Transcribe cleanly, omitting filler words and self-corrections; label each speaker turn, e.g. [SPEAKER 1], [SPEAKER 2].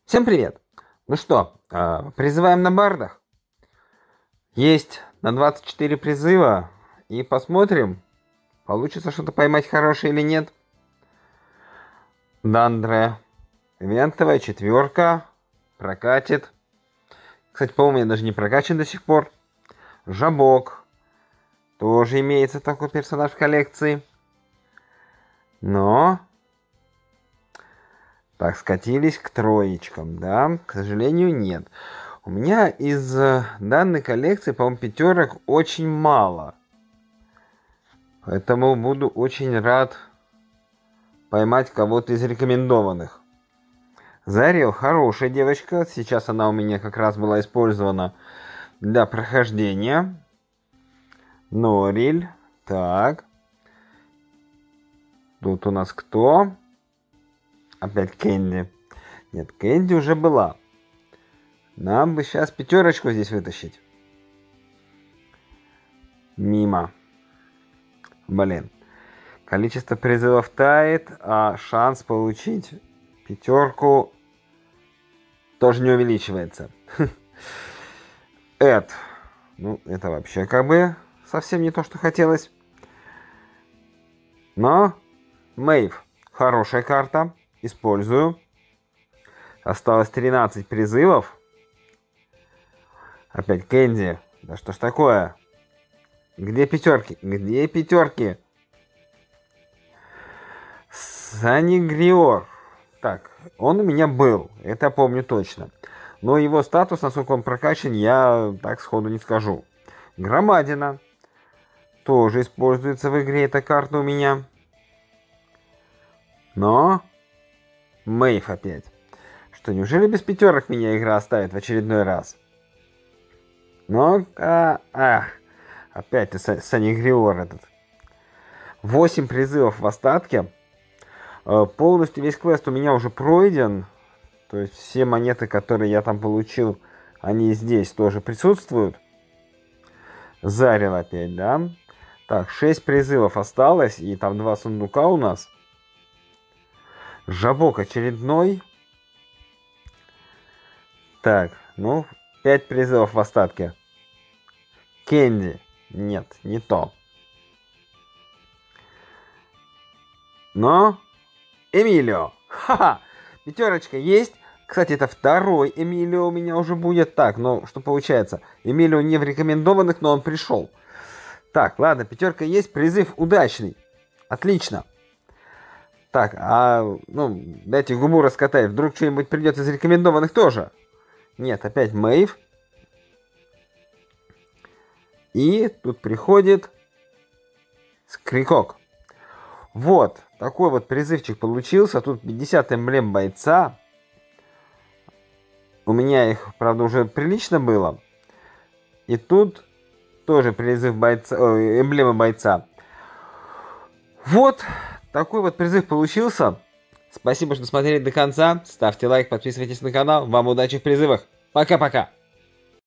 [SPEAKER 1] Всем привет! Ну что, призываем на бардах. Есть на 24 призыва. И посмотрим, получится что-то поймать хорошее или нет. Дандре. Ивентовая четверка. Прокатит. Кстати, по-моему, я даже не прокачан до сих пор. Жабок. Тоже имеется такой персонаж в коллекции. Но... Так, скатились к троечкам, да? К сожалению, нет. У меня из данной коллекции, по-моему, пятерок очень мало. Поэтому буду очень рад поймать кого-то из рекомендованных. Зариэл хорошая девочка. Сейчас она у меня как раз была использована для прохождения. Нориль. Так. Тут у нас кто? Опять Кэнди. Нет, Кэнди уже была. Нам бы сейчас пятерочку здесь вытащить. Мимо. Блин. Количество призывов тает, а шанс получить пятерку тоже не увеличивается. Эд. Ну, это вообще как бы совсем не то, что хотелось. Но Мэйв. Хорошая карта. Использую. Осталось 13 призывов. Опять Кэнди. Да что ж такое? Где пятерки? Где пятерки? Санигриор. Так, он у меня был. Это помню точно. Но его статус, насколько он прокачан, я так сходу не скажу. Громадина. Тоже используется в игре эта карта у меня. Но... Мэйв опять. Что, неужели без пятерок меня игра оставит в очередной раз? Но... Опять ты Санигриор этот. 8 призывов в остатке. Полностью весь квест у меня уже пройден. То есть все монеты, которые я там получил, они здесь тоже присутствуют. Зарил опять, да? Так, 6 призывов осталось. И там 2 сундука у нас. Жабок очередной. Так, ну, 5 призывов в остатке. Кэнди. Нет, не то. Но... Эмилио. Ха-ха. Пятерочка есть. Кстати, это второй Эмилио у меня уже будет. Так, ну, что получается? Эмилио не в рекомендованных, но он пришел. Так, ладно, пятерка есть. Призыв удачный. Отлично. Так, ну, дайте губу раскатать. Вдруг что-нибудь придет из рекомендованных тоже. Нет, опять Мэйв. И тут приходит Скрикок. Вот, такой вот призывчик получился. Тут 50 эмблем бойца. У меня их, правда, уже прилично было. И тут тоже призыв бойца, эмблемы бойца. Вот. Такой вот призыв получился. Спасибо, что смотрели до конца. Ставьте лайк, подписывайтесь на канал. Вам удачи в призывах. Пока-пока.